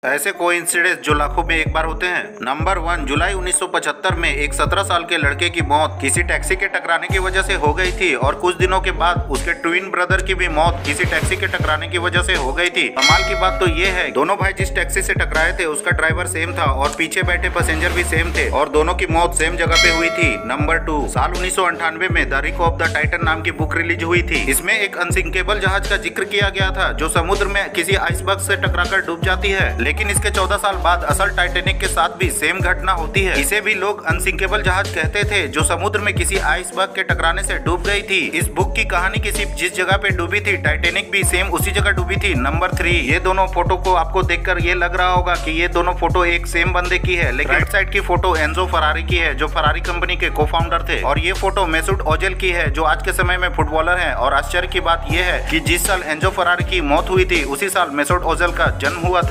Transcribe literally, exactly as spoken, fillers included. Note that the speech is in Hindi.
ऐसे कोइंसिडेंस जो लाखों में एक बार होते हैं। नंबर वन, जुलाई उन्नीस सौ पचहत्तर में एक सत्रह साल के लड़के की मौत किसी टैक्सी के टकराने की वजह से हो गई थी और कुछ दिनों के बाद उसके ट्विन ब्रदर की भी मौत किसी टैक्सी के टकराने की वजह से हो गई थी। कमाल की बात तो ये है, दोनों भाई जिस टैक्सी से टकराए थे उसका ड्राइवर सेम था और पीछे बैठे पैसेंजर भी सेम थे और दोनों की मौत सेम जगह पे हुई थी। नंबर टू, साल उन्नीस सौ अंठानवे में the wreck of the Titan नाम की बुक रिलीज हुई थी। इसमें एक अनसिंकेबल जहाज का जिक्र किया गया था जो समुद्र में किसी आइसबर्ग से टकराकर डूब जाती है, लेकिन इसके चौदह साल बाद असल टाइटैनिक के साथ भी सेम घटना होती है। इसे भी लोग अनसिंकेबल जहाज कहते थे जो समुद्र में किसी आइसबर्ग के टकराने से डूब गई थी। इस बुक की कहानी किसी जिस जगह पे डूबी थी टाइटैनिक भी सेम उसी जगह डूबी थी। नंबर थ्री, ये दोनों फोटो को आपको देखकर ये लग रहा होगा कि ये दोनों फोटो एक सेम बंदे की है, लेकिन राइट साइड की फोटो एंजो फरारी की है जो फरारी कंपनी के को फाउंडर थे और ये फोटो मेसूट ओजिल की है जो आज के समय में फुटबॉलर है। और आश्चर्य की बात यह है कि जिस साल एंजो फरारी की मौत हुई थी उसी साल मेसूट ओजिल का जन्म हुआ था।